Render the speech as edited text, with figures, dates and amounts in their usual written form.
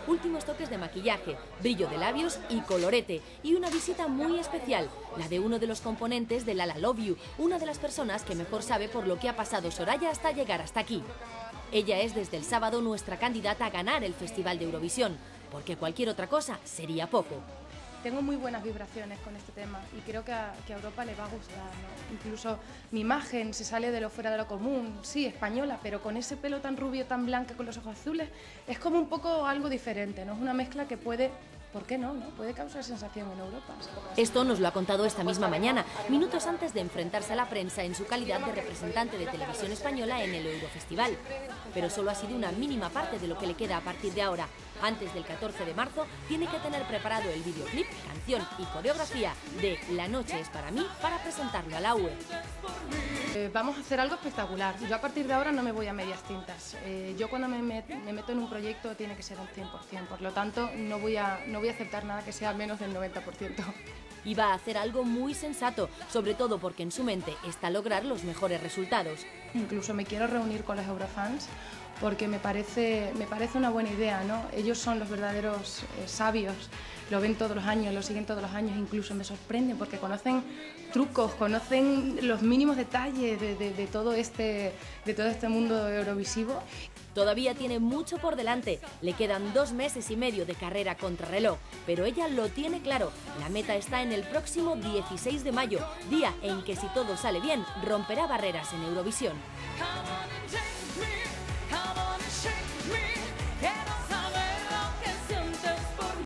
últimos toques de maquillaje, brillo de labios y colorete. Y una visita muy especial, la de uno de los componentes de La La Love You, una de las personas que mejor sabe por lo que ha pasado Soraya hasta llegar hasta aquí. Ella es desde el sábado nuestra candidata a ganar el Festival de Eurovisión, porque cualquier otra cosa sería poco. Tengo muy buenas vibraciones con este tema y creo que a Europa le va a gustar, ¿no? Incluso mi imagen se sale de lo fuera de lo común, sí, española, pero con ese pelo tan rubio, tan blanco, con los ojos azules, es como un poco algo diferente, ¿no? Es una mezcla que puede, ¿por qué no? Puede causar sensación en Europa. Esto nos lo ha contado esta misma mañana, minutos antes de enfrentarse a la prensa en su calidad de representante de Televisión Española en el Eurofestival. Pero solo ha sido una mínima parte de lo que le queda a partir de ahora. Antes del 14 de marzo tiene que tener preparado el videoclip, canción y coreografía de La noche es para mí para presentarlo a la UE. Vamos a hacer algo espectacular. Yo a partir de ahora no me voy a medias tintas. Yo cuando me meto en un proyecto tiene que ser un 100%, por lo tanto no voy a aceptar nada que sea menos del 90%. Y va a hacer algo muy sensato, sobre todo porque en su mente está lograr los mejores resultados. Incluso me quiero reunir con los Eurofans porque me parece una buena idea, ¿no? Ellos son los verdaderos sabios, lo ven todos los años, lo siguen todos los años, incluso me sorprenden porque conocen trucos, conocen los mínimos detalles de todo este mundo eurovisivo. Todavía tiene mucho por delante, le quedan 2 meses y medio de carrera contrarreloj, pero ella lo tiene claro, la meta está en el próximo 16 de mayo, día en que si todo sale bien, romperá barreras en Eurovisión.